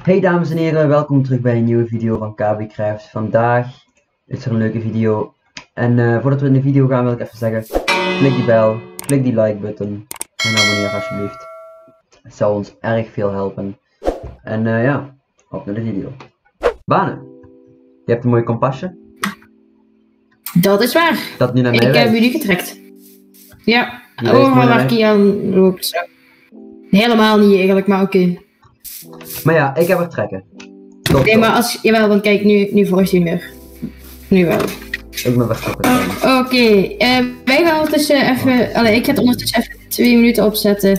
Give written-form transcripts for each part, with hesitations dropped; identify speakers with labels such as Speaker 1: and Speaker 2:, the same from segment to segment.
Speaker 1: Hey dames en heren, welkom terug bij een nieuwe video van KBCraft. Vandaag is er een leuke video. En voordat we in de video gaan wil ik even zeggen, klik die bel, klik die like button en abonneer alsjeblieft. Het zou ons erg veel helpen. En ja, op naar de video. Banen, je hebt een mooi kompasje.
Speaker 2: Dat is waar.
Speaker 1: Dat nu naar mij
Speaker 2: Ik heb
Speaker 1: wijst.
Speaker 2: jullie getrekt. Ja,
Speaker 1: Die wijst
Speaker 2: overal
Speaker 1: mooi naar
Speaker 2: waar
Speaker 1: mij.
Speaker 2: Kian loopt. Zo. Helemaal niet eigenlijk, maar oké.
Speaker 1: Maar ja, ik heb er trekken. Top,
Speaker 2: Nee,
Speaker 1: top.
Speaker 2: maar als... Jawel, want kijk, nu volgt hij meer. Nu wel.
Speaker 1: Ik ben vertrokken.
Speaker 2: Oké, wij gaan ondertussen even... Allee, ik ga het ondertussen even 2 minuten opzetten.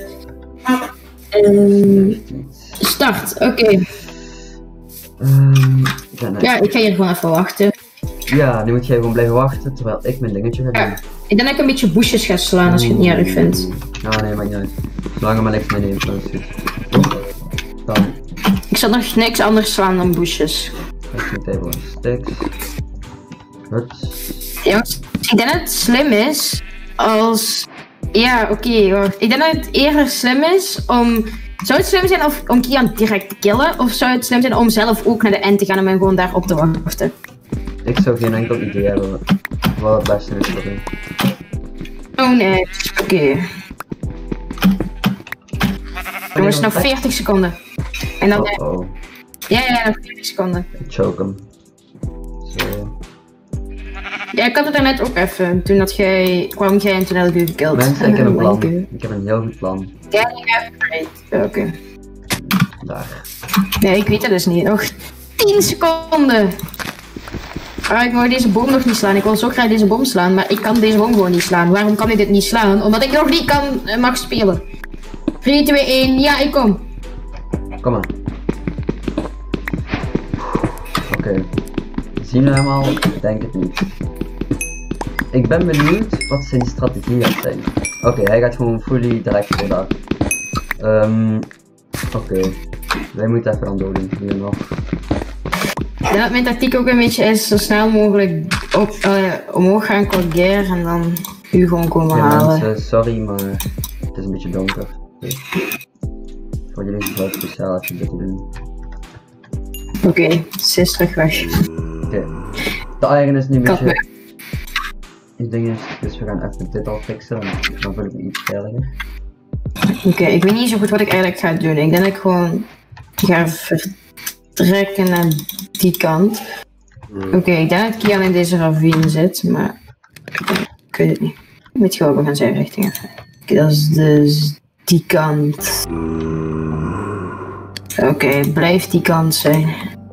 Speaker 2: Start, oké. Ja, ik ga hier gewoon even wachten.
Speaker 1: Ja, nu moet jij gewoon blijven wachten terwijl ik mijn dingetje ga doen.
Speaker 2: Ja, ik denk dat ik een beetje bushes ga slaan als je het niet erg vindt.
Speaker 1: Nou nee, maakt niet uit. Zolang er maar niks mee neemt, dan is het goed. Dan
Speaker 2: Ik zal nog niks anders slaan dan bushes.
Speaker 1: ga ik meteen voor een stick. Huts.
Speaker 2: Jongens, ik denk dat het slim is als... Ja, oké, wacht. Ik denk dat het eerder slim is om... Zou het slim zijn om Kian direct te killen? Of zou het slim zijn om zelf ook naar de end te gaan en hem gewoon daarop te wachten?
Speaker 1: Ik zou geen enkel idee hebben wat het beste is voor u.
Speaker 2: Oh nee, oké. Jongens, nog 40 seconden. En dan...
Speaker 1: Oh,
Speaker 2: Ja, nog 40 seconden.
Speaker 1: ik choke hem. Zo.
Speaker 2: Ja, ik had het daarnet ook even. Toen dat kwam jij en toen had ik u gekild.
Speaker 1: Mensen, ik heb een plan.
Speaker 2: Dank u.
Speaker 1: Ik heb een heel goed plan.
Speaker 2: Ja, great. Oké.
Speaker 1: Daar.
Speaker 2: Nee, ik weet het dus niet. Nog 10 seconden. Ah, ik mag deze boom nog niet slaan. Ik wil zo graag deze boom slaan, maar ik kan deze boom gewoon niet slaan. Waarom kan ik dit niet slaan? Omdat ik nog niet mag spelen. 3, 2, 1. Ja, ik kom.
Speaker 1: Kom maar. Oké. Zien we hem al? Ik denk het niet. Ik ben benieuwd wat zijn strategie gaat zijn. Oké, hij gaat gewoon fully direct voor dat. Oké. Wij moeten even aan doden. Hier nog.
Speaker 2: Ja, dat mijn tactiek ook een beetje is zo snel mogelijk omhoog gaan qua gear en dan u gewoon komen
Speaker 1: Ja,
Speaker 2: halen.
Speaker 1: mensen, sorry, maar het is een beetje donker. Dus voor jullie is het wel speciaal als je dit te doen.
Speaker 2: Oké, ze is terug weg.
Speaker 1: Oké. De iron is nu een
Speaker 2: Kat
Speaker 1: beetje... Het ding is, dus we gaan even dit al fixen, want dan voel ik me iets veiliger.
Speaker 2: Oké, ik weet niet zo goed wat ik eigenlijk ga doen. Ik denk dat ik gewoon ga vertrekken naar die kant. Oké, ik denk dat Kian in deze ravine zit, maar ik weet het niet. Ik weet gewoon, we gaan zijn richting even. Oké, dat is dus die kant. Oké, blijft die kant zijn.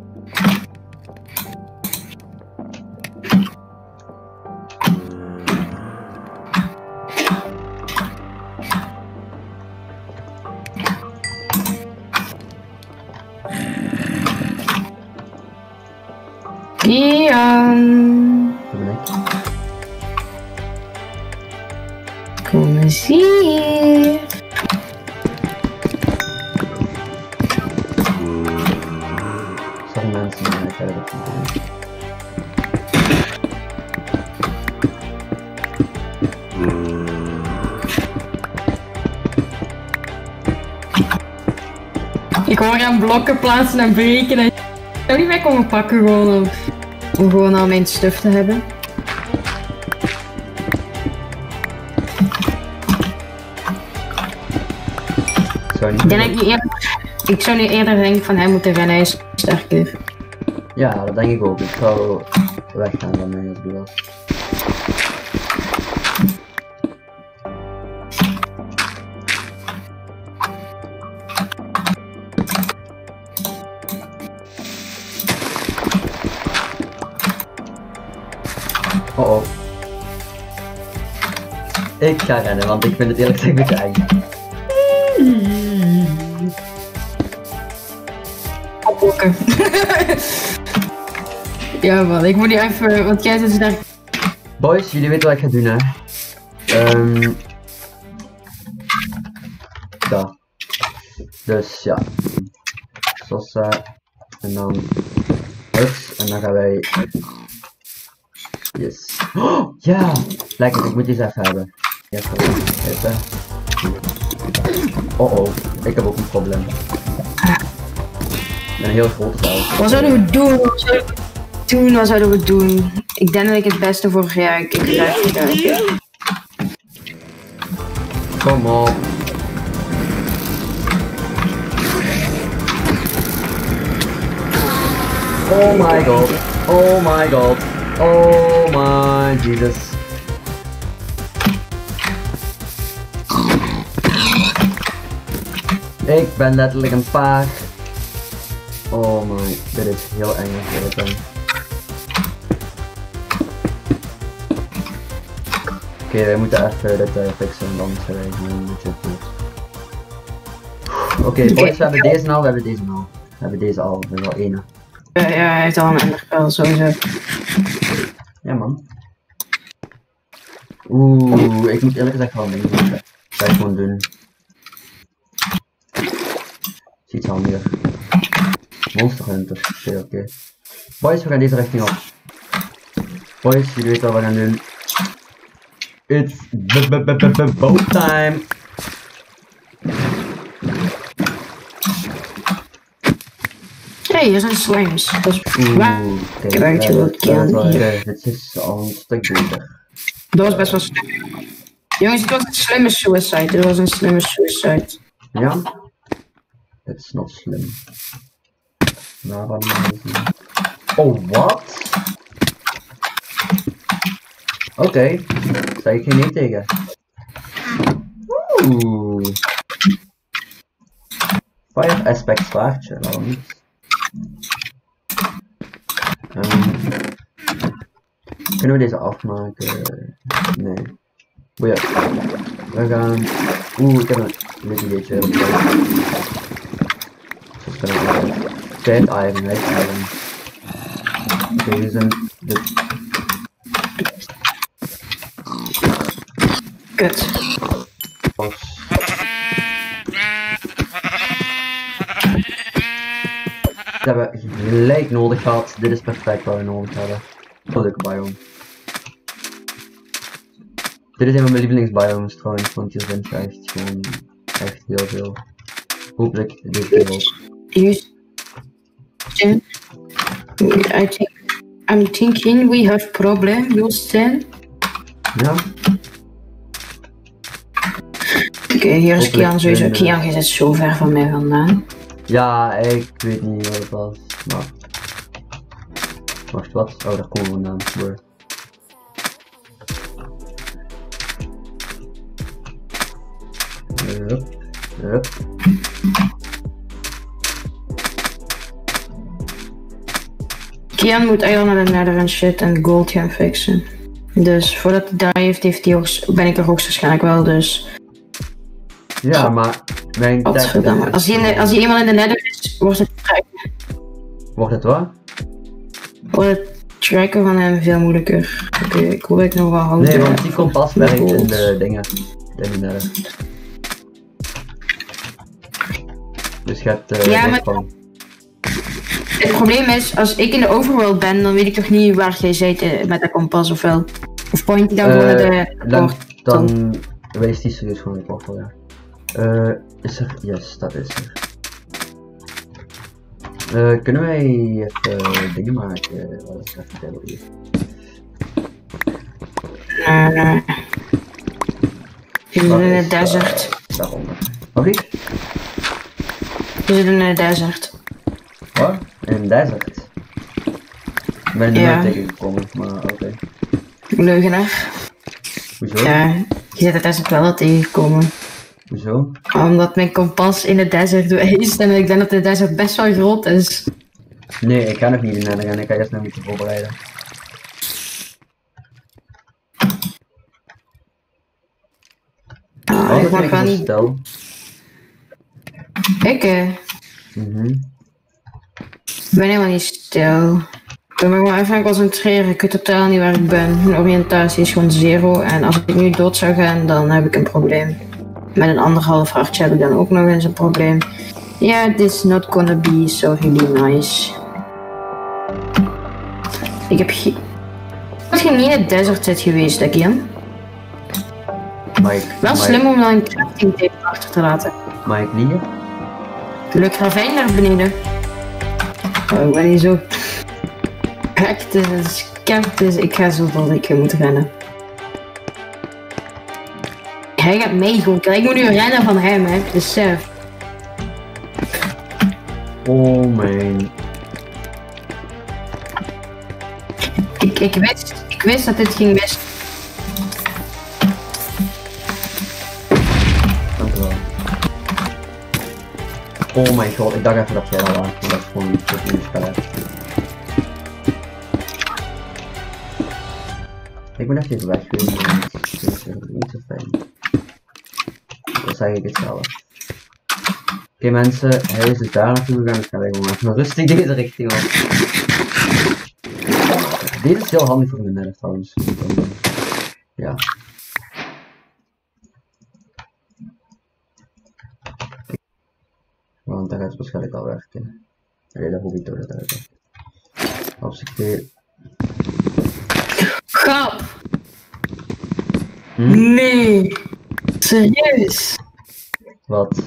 Speaker 2: Kian,
Speaker 1: Dat ben ik.
Speaker 2: kom eens hier.
Speaker 1: Sorry mensen, maar ik ga dat niet doen.
Speaker 2: Ik hoor aan blokken plaatsen en breken en... Ik zou niet mee komen pakken gewoon om gewoon al mijn stuff te hebben.
Speaker 1: Sorry.
Speaker 2: Ik zou nu eerder denken van hij moet er rennen, hij is sterker.
Speaker 1: Ja, dat denk ik ook. Ik zou weggaan van mij als het was. Oh oh. Ik ga rennen, want ik vind het eerlijk gezegd een beetje eng.
Speaker 2: Opblokken. Ja man, ik moet die even, want jij zit daar.
Speaker 1: Boys, jullie weten wat ik ga doen hè. Ja. Dus ja. Sosa. En dan huts. En dan gaan wij. Yes. Oh, ja! Lekker, ik moet die eens even hebben. Ja, even. Oh oh, ik heb ook een probleem. Een heel grote zelf.
Speaker 2: Wat zouden we doen? Wat zouden we doen? Ik denk dat ik het beste voor ik krijg het.
Speaker 1: Kom op. Oh my god. Oh my god. Oh my Jesus. Ik ben letterlijk een paard. Oh my, dit is heel eng voor dit ding. Oké, wij moeten even dit fixen, anders zijn wij gewoon een beetje goed. Oké, boys, we hebben deze al, we hebben deze al. We hebben deze al, we hebben al één.
Speaker 2: Ja, hij heeft al een enderpel, sowieso.
Speaker 1: Ja man. Oeh, ik moet eerlijk gezegd wel dingen doen. Dat ga ik gewoon doen. Is iets handiger. Monster Hunter, oké. Boys, we gaan deze richting op. Boys, jullie weten wat we gaan doen. It's boat time!
Speaker 2: Hey, hier zijn slimes. Dat is
Speaker 1: dit is al een stuk beter.
Speaker 2: Dat was best wel slim. Jongens, dit was een slimme suicide. Dit was een slimme suicide.
Speaker 1: Ja? Het is nog slim. Nou, wat oh, wat? Oké, zei ik geen nee tegen. Oeh. Fire aspect zwaardje, waarom niet? Kunnen we deze afmaken? Nee. Boeien. We gaan... Oeh, ik heb een beetje... Tijd iron, right? Iron. Oké, hier zijn dit.
Speaker 2: Kut.
Speaker 1: We hebben gelijk nodig gehad. Dit is perfect wat we nodig hebben. Een leuke biome. Dit is een van mijn lievelingsbiomes trouwens, want hier vind je echt gewoon echt heel veel. Hopelijk dit keer ook.
Speaker 2: I'm thinking we have problem, Justin.
Speaker 1: Ja.
Speaker 2: Oké, hier is Kian sowieso. Kian, je zit zo ver van mij vandaan.
Speaker 1: Ja, ik weet niet wat het was, maar... Wacht, wat? Oh, daar komen we vandaan. Boy. Hup.
Speaker 2: Kian moet eigenlijk naar de nether en shit en gold gaan fixen. Dus voordat hij daar heeft hij ben ik er hoogstwaarschijnlijk wel, dus...
Speaker 1: Ja, maar... Mijn
Speaker 2: als hij eenmaal in de nether is, wordt het tracken.
Speaker 1: Wordt het wat?
Speaker 2: Wordt het tracken van hem veel moeilijker. Oké, ik hoop dat ik nog wel houden.
Speaker 1: Nee, want die kompas werkt in de dingen. In de nether. Dus je hebt...
Speaker 2: ja, maar... Het probleem is, als ik in de overworld ben, dan weet ik toch niet waar jij zit met dat kompas of wel. Of point je dan gewoon naar de...
Speaker 1: Dan wees die serieus gewoon de portal, ja. Is er? Yes, dat is er. Kunnen wij even dingen maken? Wat is even vertellen hier?
Speaker 2: Nee. We zitten in de desert.
Speaker 1: Daaronder. Oké.
Speaker 2: We zitten in de desert.
Speaker 1: Wat? In een desert? Ik ben er nooit tegengekomen, maar oké.
Speaker 2: Leugenaar.
Speaker 1: Hoezo?
Speaker 2: Ja, je zit de desert wel tegengekomen.
Speaker 1: Hoezo?
Speaker 2: Omdat mijn kompas in de desert wijst en ik denk dat de desert best wel groot is.
Speaker 1: Nee, ik ga nog niet in nether gaan, ik ga eerst nog een beetje voorbereiden.
Speaker 2: Ik mag wel niet...
Speaker 1: Stel.
Speaker 2: Ik ben helemaal niet stil. Ik ben me gewoon even aan concentreren. Ik weet totaal niet waar ik ben. Mijn oriëntatie is gewoon 0 en als ik nu dood zou gaan, dan heb ik een probleem. Met een 1,5 hartje heb ik dan ook nog eens een probleem. Ja, yeah, this is not gonna be so really nice. Ik heb als je niet in het desert zit geweest, Kian. Wel slim om dan een crafting table achter te laten.
Speaker 1: Mag ik liegen?
Speaker 2: Leuk ravijn naar beneden. Oh, ik ben hier zo cactus, cactus. Ik ga zo van ik moet rennen. Hij gaat meegokken. Ik moet nu rennen van hem, hè. Besef.
Speaker 1: Oh mijn.
Speaker 2: Ik wist dat dit ging mis.
Speaker 1: Dankjewel. Oh mijn god, ik dacht even dat jij dat was. Dat is gewoon niet goed in het spel. Ik moet even weg geweest. Dat is niet zo fijn. Dan zeg ik het zelf. Oké mensen, hij is dus daar naartoe gegaan. Dus gaan wij gewoon even rustig deze richting op. Dit is heel handig voor mijn net trouwens. Ja. Want dat gaat waarschijnlijk al werken. Nee, dat hoef ik toch dat uit. Hartstikke.
Speaker 2: Grap! Nee! Serieus?
Speaker 1: Wat?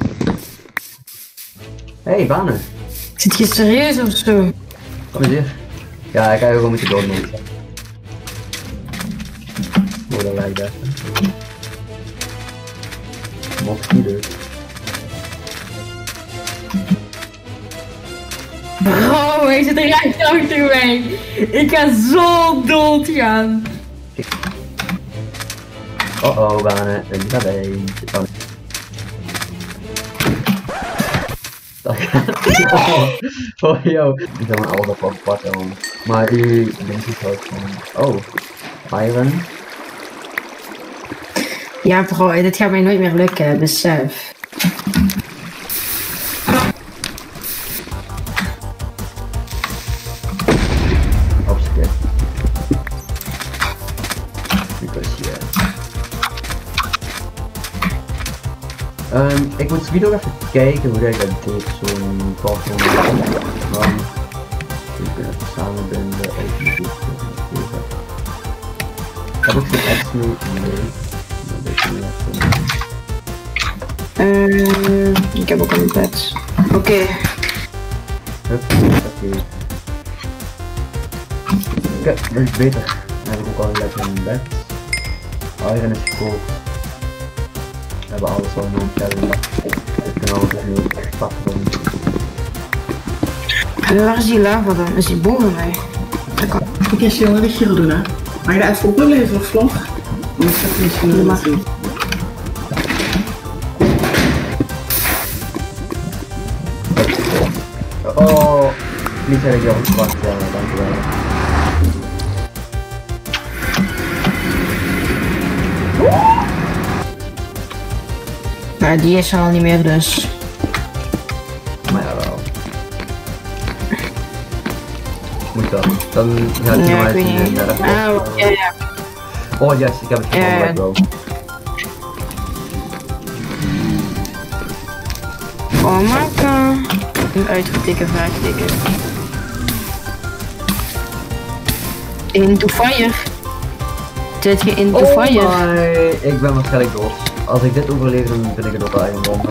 Speaker 1: Hey, banen!
Speaker 2: Zit je serieus of zo?
Speaker 1: Kom eens hier. Ja, ik ga je gewoon moeten doodmogen. Oh, dat lijkt echt. Mocht niet dus.
Speaker 2: Oh, hij zit er echt achter mij. Ik ga zo dood gaan.
Speaker 1: Oh oh, banen. Ik ga bij. Oh yo. Ik heb een alles op pakken man. Maar u denkt niet ook van. Oh. Iron.
Speaker 2: Ja bro, dit gaat mij nooit meer lukken, besef.
Speaker 1: Opskip. Because yeah. Ik moet video even kijken hoe ik dat deed, zo'n platform. Dan kunnen we samen binden. Heb ik geen apps mee? Nee.
Speaker 2: Ik heb ook een bed. Oké.
Speaker 1: Hup, oké. Oké, dat is beter. Dan heb ik ook al lekker een bed. Iron is gekookt. We hebben alles wat we nodig hebben. Ik kan alles nu ook echt pakken.
Speaker 2: Waar is die lava dan? Is die boven mij?
Speaker 3: Ik ga je wel een giro doen hè. Mag je dat even oplezen of vlog? Dan is het misschien wel zien.
Speaker 1: Oh, niet dat ik jou verwacht, ja, dankjewel.
Speaker 2: Nou, die is er al niet meer dus.
Speaker 1: Maar ja wel. Moet dan. Dan gaat hij
Speaker 2: Ja, ik
Speaker 1: maar
Speaker 2: weet niet.
Speaker 1: naar de
Speaker 2: Oh, ja, ja.
Speaker 1: Oh yes, ik heb het gevonden, bro.
Speaker 2: Oh, maken. Een uitgetikken vraagteken. Into fire. Zit je into fire?
Speaker 1: My. Ik ben waarschijnlijk dood. Als ik dit overleef, dan ben ik er op eigen wonder.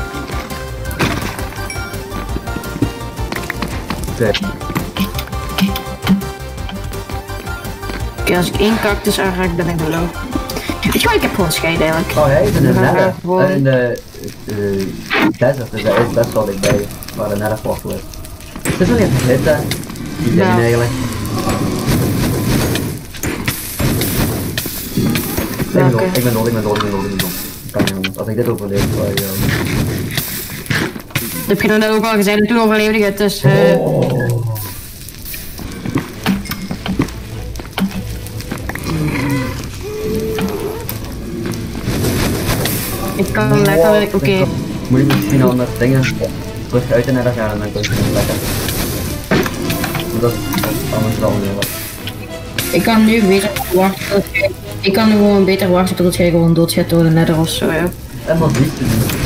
Speaker 1: Oké.
Speaker 2: Oké, als ik één cactus aanraak, ben ik dood. Weet je wat, ik heb gewoon scheid eigenlijk.
Speaker 1: Oh, hij is in de nether.
Speaker 2: gewoon-
Speaker 1: In de desert, dus hij is best wel dichtbij waar de nether wortel is. Het is alleen vergeten, die dingen
Speaker 2: Ja.
Speaker 1: eigenlijk.
Speaker 2: Welke?
Speaker 1: Ik ben dood. Kan niet anders. Als ik dit overleef, dan
Speaker 2: Heb je dan net ook al gezegd en toen overleefde ik het, dus ik kan letterlijk, oké.
Speaker 1: Moet je misschien anders dingen terug uit de nether gaan en dan kun je het lekker. Dat is anders wel weer wat.
Speaker 2: Ik kan nu beter wachten tot jij, ik kan nu gewoon beter wachten tot jij gewoon doodgaat door de nether of zo, ja.
Speaker 1: En wat niet te doen.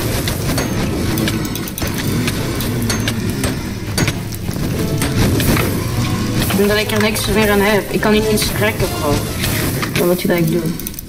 Speaker 2: Omdat ik er niks meer aan heb. Ik kan niet eens trekken, bro. Wat wil je dat ik doe?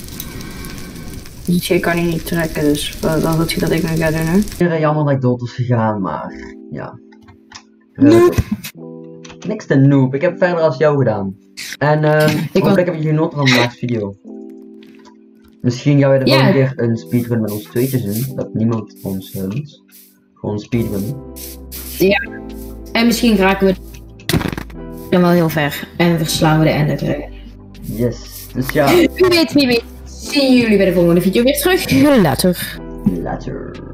Speaker 2: Dus jij kan hier niet trekken, dus wat wil je dat ik nu ga doen, hè?
Speaker 1: Jammer dat ik dood is gegaan, maar ja. Ik
Speaker 2: Noob.
Speaker 1: Niks te noob, ik heb verder als jou gedaan. En hopelijk heb je genoten van vandaag's video. Misschien gaan we de volgende keer een speedrun met ons tweetjes doen, dat niemand ons hunt. Gewoon speedrun.
Speaker 2: Ja. En misschien raken we dan wel heel ver en verslaan we de Ender Dragon.
Speaker 1: Yes, dus ja.
Speaker 2: Wie weet. Zien jullie bij de volgende video weer terug. Later.
Speaker 1: Later.